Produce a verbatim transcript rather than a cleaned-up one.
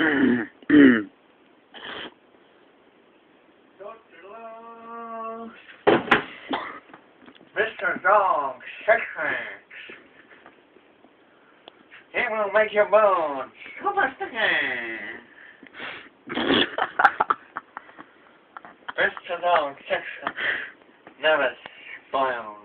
Mister Dog, six hands. He will make your bones super sticky. Mister Dog, six hands. Never spoiled.